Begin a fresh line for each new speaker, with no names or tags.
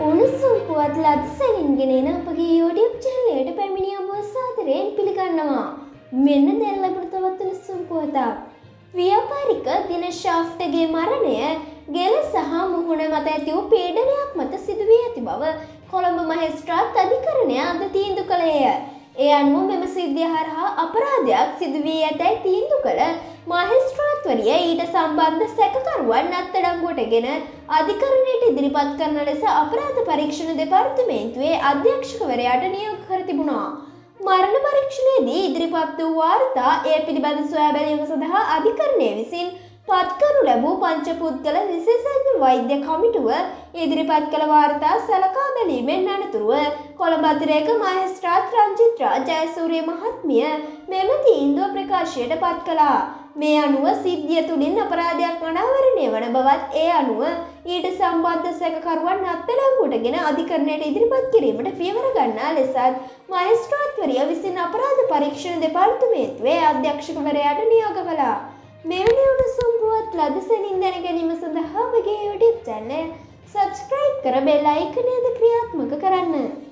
උණුසුම් පුවත් ලද්සලින් ගෙනෙන අපගේ YouTube channel එකට පැමිණි ඔබ සාදරයෙන් පිළිගන්නවා. මෙන්න දැන් ලැබුණු තවත් උණුසුම් පුවතක්. ව්‍යාපාරික දිනේෂ් ශාෆ්ටර්ගේ මරණය ගෙල සහ මුහුණ මත ඇති වූ පීඩනයක් මත සිදු වී ඇති බව කොළඹ මහේස්ත්‍රාත් අධිකරණය අද තීන්දුව කළේය. ඒ අනුව මෙම සිද්ධිය හරහා අපරාධයක් සිදු වී ඇතැයි තීන්දුව කළ මහේස්ත්‍රාත්වරිය ඊට සම්බන්ධ සැකකරුවන් අත්අඩංගුවටගෙන අධිකරණයට ඉදිරිපත් කරන ලෙස අපරාධ පරීක්ෂණ දෙපාර්තමේන්තුවේ අධ්‍යක්ෂකවරයාට නියෝග කර තිබුණා. මරණ පරීක්ෂණයේදී ඉදිරිපත් වූ වාර්තා ඒ පිළිබඳ සොයා බැලීම සඳහා අධිකරණය විසින් පත් කරනු ලැබූ පංචපුද්ගල විශේෂඥ වෛද්‍ය කමිටුව ඉදිරිපත් කළ වාර්තා සලකා බැලීමෙන් අනතුරුව කොළඹ අතිරේක මහේස්ත්‍රාත් රංජිත්‍රා ජයසූරිය මහත්මිය මෙම තීන්දුව ප්‍රකාශයට පත් කළා. මේ අනුව සිද්ධිය තුළින් අපරාධයක් අනාවරණය වන බවත් ඒ අනුව ඊට සම්බන්ධ සැකකරුවන් අත්අඩංගුවටගෙන අධිකරණයට ඉදිරිපත් කිරීමට පියවර ගන්නා ලෙසත් මහේස්ත්‍රාත්වරිය විසින් අපරාධ පරීක්ෂණ දෙපාර්තමේන්තුවේ අධ්‍යක්ෂකවරයාට නියෝග කළා. මෙවැනි උණුසුම් පුවත් ලදසනින් දැන ගැනීම සඳහා ඔබගේ YouTube channel subscribe කර බෙල් අයිකනයද ක්‍රියාත්මක කරන්න.